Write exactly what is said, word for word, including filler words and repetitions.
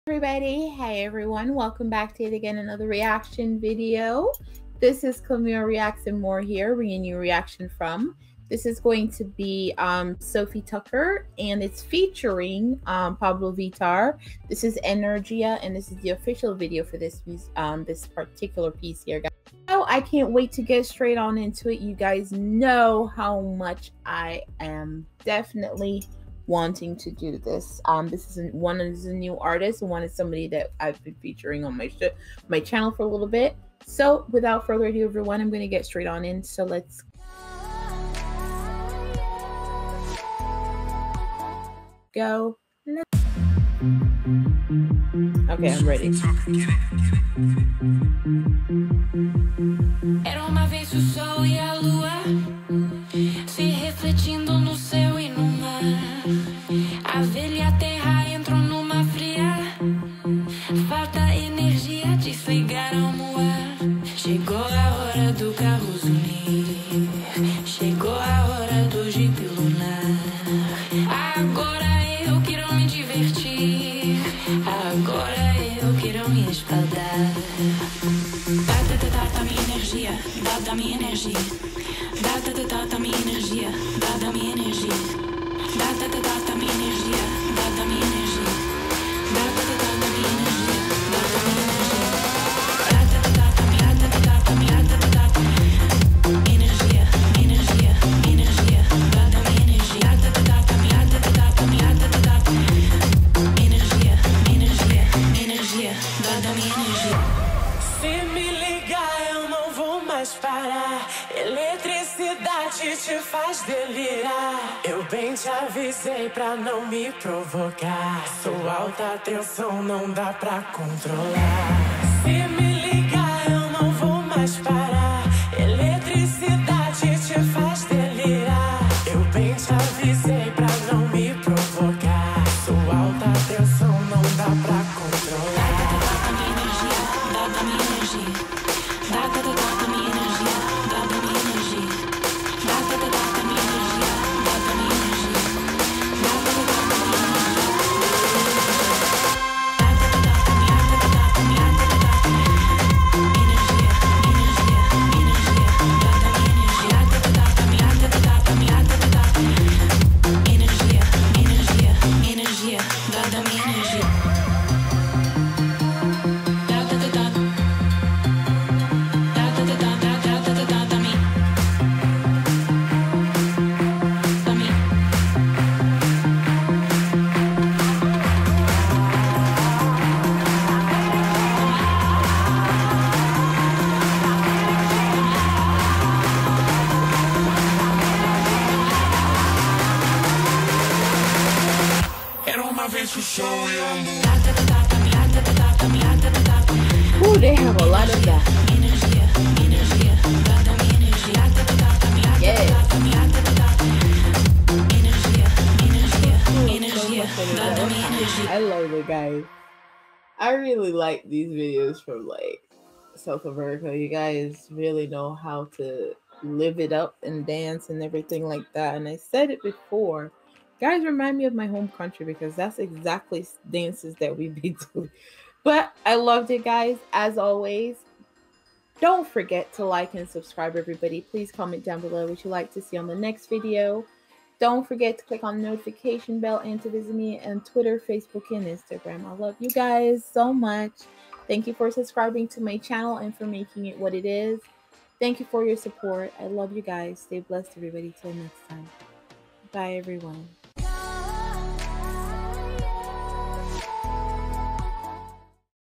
Everybody, hey everyone, welcome back to it again, another reaction video. This is Camille Reacts and More here, bringing you a reaction from. This is going to be um, SOFI TUKKER, and it's featuring um, Pabllo Vittar. This is Energia, and this is the official video for this um, this particular piece here, guys. So I can't wait to get straight on into it. You guys know how much I am definitely wanting to do this. Um, this is a, one is a new artist, and one is somebody that I've been featuring on my sh my channel for a little bit. So without further ado, everyone, I'm going to get straight on in. So let's go. Okay, I'm ready. Era uma vez o sol e a lua se refletindo no céu e no mar. A velha terra entrou numa fria. Falta energia, desligaram o ar. Chegou a hora do carro zunir. Chegou a hora do jipe lunar. Agora eu quero me divertir. Agora eu quero me espaldar. Dá, dá, dá, dá minha energia. Dá, dá minha energia. Dá, dá, dá, dá minha energia. Dá, dá minha energia. Dá, dá, dá, dá minha energia. Dá, dá minha energia. Dá, dá, dá, dá minha energia. Dá, dá minha energia. Dá, dá, dá, dá minha, dá, dá, dá minha, dá, dá, dá energia, energia, energia. Dá, dá minha energia. Dá, dá, dá, dá minha, dá, dá, dá minha, dá, dá, dá energia, energia, energia. Dá, dá minha energia. Se me ligar eu não vou mais parar. Eletricidade te faz delirar. Eu bem te avisei pra não me provocar. Sua alta tensão não dá pra controlar. Se me ligar eu não vou mais parar. Eletricidade te faz delirar. Eu bem te avisei pra não me provocar. Sua alta tensão não dá pra controlar. Dá, dá, dá minha energia. Dá, dá, dá, dá minha energia. Dá, dá minha energia. Dá, dá, dá, dá minha energia. Dá, dá minha energia. Dá, dá, dá, dá minha energia. Dá, dá, dá, dá minha, dá, dá, dá minha, dá, dá, dá energia, energia, energia. Dá, dá minha energia. Dá, dá, dá, dá minha, dá, dá, dá minha, dá, dá, dá energia, energia, energia. Dá, dá minha energia. Ooh, they have a lot of that. Yes. I love it, guys. I really like these videos from like South America. You guys really know how to live it up and dance and everything like that. And I said it before. Guys, remind me of my home country because that's exactly dances that we be doing. But I loved it, guys. As always, don't forget to like and subscribe, everybody. Please comment down below what you'd like to see on the next video. Don't forget to click on the notification bell and to visit me on Twitter, Facebook, and Instagram. I love you guys so much. Thank you for subscribing to my channel and for making it what it is. Thank you for your support. I love you guys. Stay blessed, everybody. Till next time. Bye, everyone.